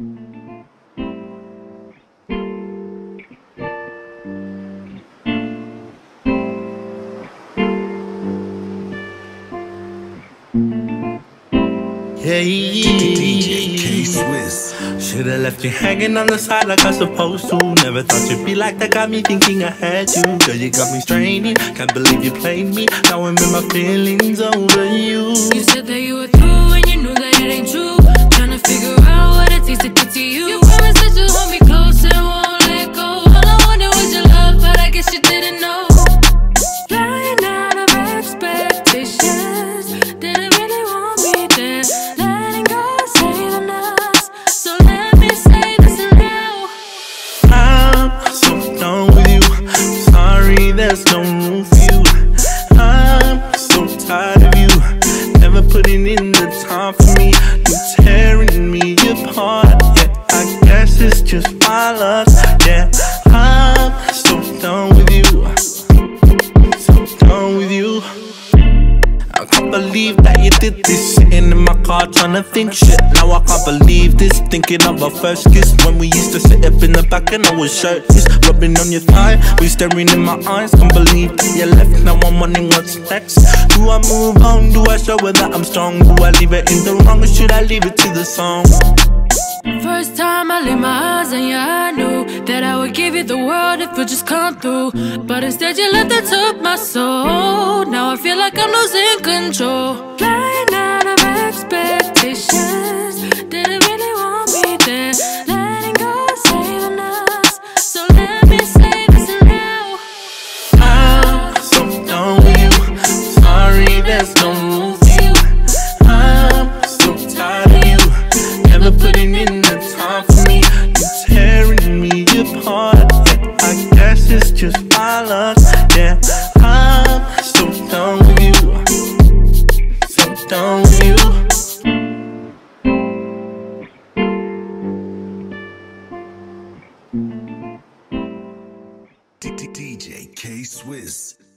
Hey, DJ Swizz. Should've left you hanging on the side like I supposed to. Never thought you'd be like that, got me thinking I had you. Girl, you got me straining, can't believe you played me. Now I'm in my feelings over you. You said that you were through and you knew that it ain't true. Tryna figure out what it takes to get to you. You promised that you'd hold me close and won't let go. All I wanted was your love, but I guess you didn't know. Flying out of expectations, didn't really want me there. Letting go, saving us. So let me say this now. I'm so done with you. Sorry, there's no room for you. I'm so tired of you. Never putting in the time for me. You're tearing me apart. Yeah, I guess it's just my luck. Yeah, I'm so done with you. So done with you. I can't believe that you did this. Sitting in my car trying to think shit. Now I can't believe this. Thinking of our first kiss, when we used to sit up in the back and I was shirtless, rubbing on your thigh, we staring in my eyes. Can't believe that you left. Now I'm wondering what's next. Do I move on? Do I show her that I'm strong? Do I leave it in the wrong, or should I leave it to the song? First time I laid my eyes on you, I knew that I would give you the world if you just come through. But instead you left and took my soul. Now I feel like I'm losing control. Flying out of expectations, didn't really want me there. Letting go, saving us. So let me say this now. I'm so done with you. Sorry, there's no room for you. I'm so tired of you. Never putting in the time for me. You're tearing me apart. Yeah, I guess it's just my luck. Yeah, I'm so done with you. So done with you. DJ Swizz.